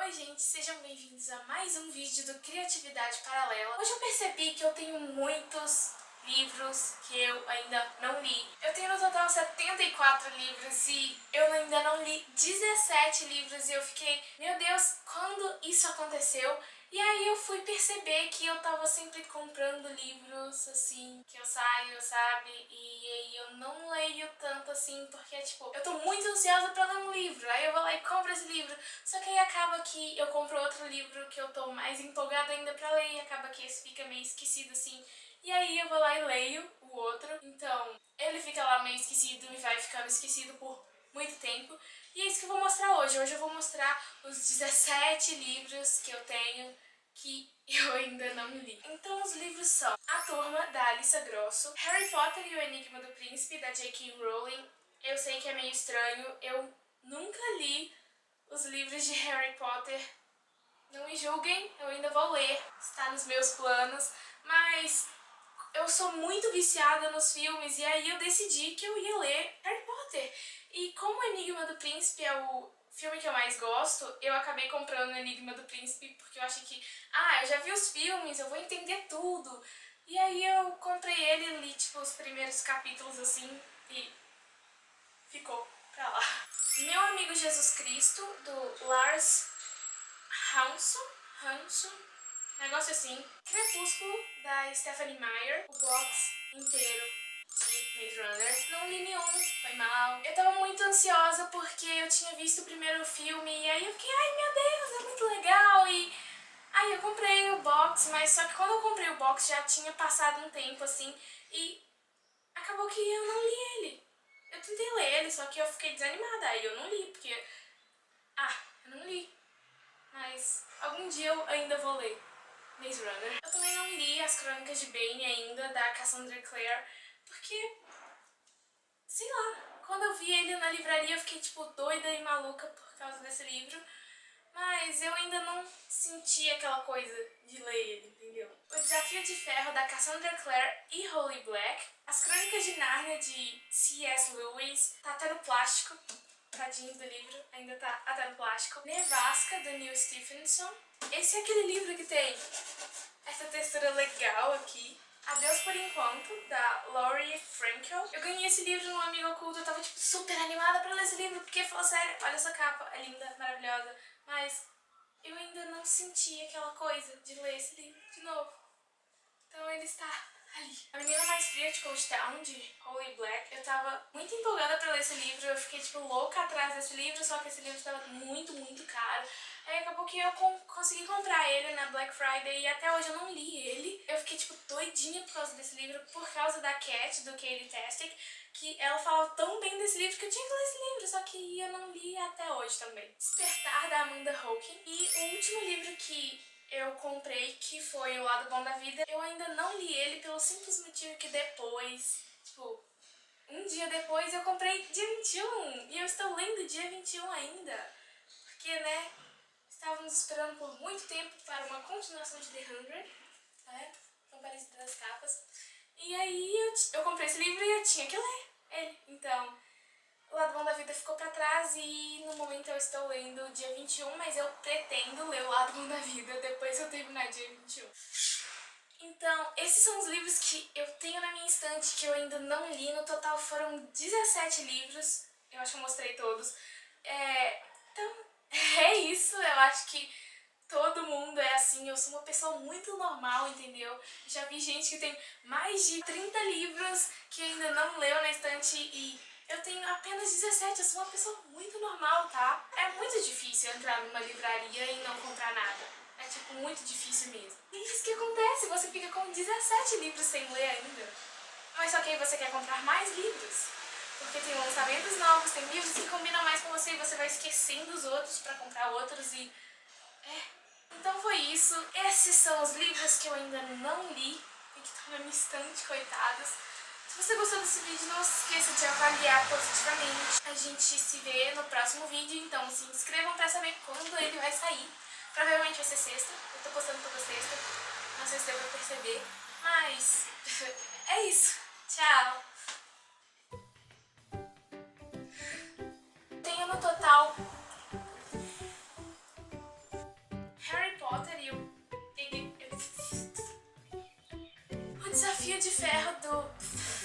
Oi gente, sejam bem-vindos a mais um vídeo do Criatividade Paralela. Hoje eu percebi que eu tenho muitos livros que eu ainda não li. Eu tenho no total 74 livros e eu ainda não li 17 livros e eu fiquei, meu Deus, quando isso aconteceu? E aí eu fui perceber que eu tava sempre comprando livros, assim, que eu saio, sabe? E aí eu não leio tanto assim, porque, tipo, eu tô muito ansiosa pra ler um livro. Aí eu vou lá e compro esse livro. Só que aí acaba que eu compro outro livro que eu tô mais empolgada ainda pra ler e acaba que esse fica meio esquecido, assim. E aí eu vou lá e leio o outro. Então, ele fica lá meio esquecido e vai ficando esquecido por muito tempo. E é isso que eu vou mostrar hoje. Hoje eu vou mostrar os 17 livros que eu tenho que eu ainda não li. Então os livros são A Turma, da Alyssa Grosso, Harry Potter e o Enigma do Príncipe, da J.K. Rowling. Eu sei que é meio estranho, eu nunca li os livros de Harry Potter. Não me julguem, eu ainda vou ler, está nos meus planos, mas eu sou muito viciada nos filmes e aí eu decidi que eu ia ler Harry Potter. E como o Enigma do Príncipe é o filme que eu mais gosto, eu acabei comprando o Enigma do Príncipe porque eu achei que, eu já vi os filmes, eu vou entender tudo. E aí eu comprei ele e li, tipo, os primeiros capítulos assim e ficou pra lá. Meu Amigo Jesus Cristo, do Lars Hanson, negócio assim. Crepúsculo, da Stephenie Meyer, o box inteiro de Maze Runner. Não li nenhum, foi mal. Eu tava muito ansiosa porque eu tinha visto o primeiro filme e aí eu fiquei, ai meu Deus, é muito legal. E aí eu comprei o box, mas só que quando eu comprei o box já tinha passado um tempo assim e acabou que eu não li ele. Eu tentei ler ele, só que eu fiquei desanimada, aí eu não li, porque eu não li. Mas algum dia eu ainda vou ler Maze Runner. Eu também não li As Crônicas de Bane ainda, da Cassandra Clare, porque, sei lá, quando eu vi ele na livraria eu fiquei tipo doida e maluca por causa desse livro, mas eu ainda não senti aquela coisa de ler ele, entendeu? O Desafio de Ferro, da Cassandra Clare e Holly Black. As Crônicas de Nárnia, de C.S. Lewis, tá até no plástico. Tadinho do livro, ainda tá até no plástico. Nevasca, do Neil Stephenson. Esse é aquele livro que tem essa textura legal aqui. Adeus por Enquanto, da Laurie Frankel. Eu ganhei esse livro no Amigo Oculto, eu tava tipo super animada pra ler esse livro, porque falou sério, olha essa capa, é linda, maravilhosa. Mas eu ainda não senti aquela coisa de ler esse livro de novo. Então ele está ali. A Menina Mais Fria de Cold Town, de Holly Black. Eu tava muito empolgada pra ler esse livro, eu fiquei tipo louca atrás desse livro, só que esse livro tava muito, muito caro. Aí acabou que eu consegui comprar ele na Black Friday e até hoje eu não li ele. Eu fiquei tipo doidinha por causa desse livro, por causa da Cat, do Katie Tastic, que ela falava tão bem desse livro que eu tinha que ler esse livro, só que eu não li até hoje também. Despertar, da Amanda Hawking. E o último livro que eu comprei, que foi O Lado Bom da Vida, eu ainda não li ele pelo simples motivo que depois, tipo, um dia depois eu comprei dia 21 e eu estou lendo dia 21 ainda, porque, né, estávamos esperando por muito tempo para uma continuação de The 100, né, tão parecida das capas, e aí eu comprei esse livro e eu tinha que ler ele, então O Lado Bom da Vida ficou pra trás e no momento eu estou lendo dia 21, mas eu pretendo ler O Lado Bom da Vida depois que eu terminar dia 21. Então, esses são os livros que eu tenho na minha estante que eu ainda não li. No total foram 17 livros, eu acho que eu mostrei todos. Então, é isso, eu acho que todo mundo é assim, eu sou uma pessoa muito normal, entendeu? Já vi gente que tem mais de 30 livros que ainda não leu na estante e eu tenho apenas 17, eu sou uma pessoa muito normal, tá? É muito difícil entrar numa livraria e não comprar nada. É tipo muito difícil mesmo. E é isso que acontece, você fica com 17 livros sem ler ainda. Mas só que aí você quer comprar mais livros. Porque tem lançamentos novos, tem livros que combinam mais com você e você vai esquecendo os outros pra comprar outros e... Então foi isso. Esses são os livros que eu ainda não li e que estão na minha estante, coitados. Se você gostou desse vídeo, não se esqueça de avaliar positivamente. A gente se vê no próximo vídeo, então se inscrevam pra saber quando ele vai sair. Provavelmente vai ser sexta, eu tô postando toda sexta, não sei se deu pra perceber, mas é isso. Tchau! Tenho no total Potter e o Desafio de Ferro do...